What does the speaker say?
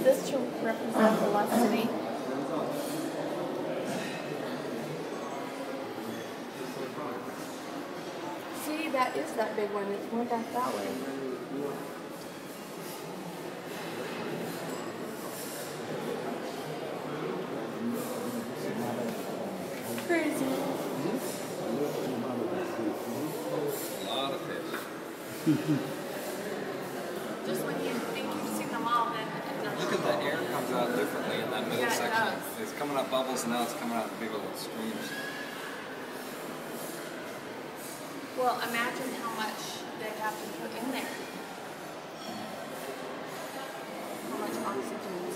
this to represent the lost city? See, that is that big one. It's more back that way. Crazy. A lot of fish. Just when you think you've seen them all, then it doesn't. Look at the air comes out differently in that middle Yeah, it section. does. It's coming out bubbles and now it's coming out big old streams. Well, imagine how much they have to put in there. How much oxygen.